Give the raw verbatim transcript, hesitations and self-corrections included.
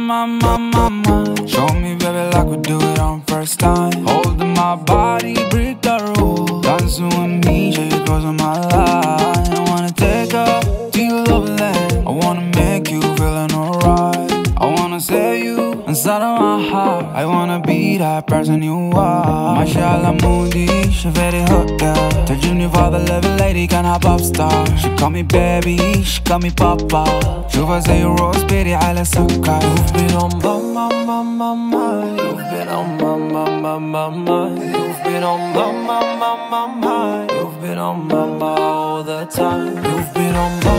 my, my, my mind. Show me, baby, like we do it on first time. Holding my body, break the rules. Dancing with me, she goes on my line. I wanna take her to your love land. I wanna make you feeling alright. I wanna say you inside of my heart. I wanna be that person you are. Mashallah moody, she very hot girl. ترجمني father level lady كانها pop star. She call me baby, she call me papa. شوفها زي روز بيري على سكر. You've been on my, my, my, my mind. You've been on my, my, my, my mind. You've been on my, my, my, my mind. You've been on my mind all the time. You've been on my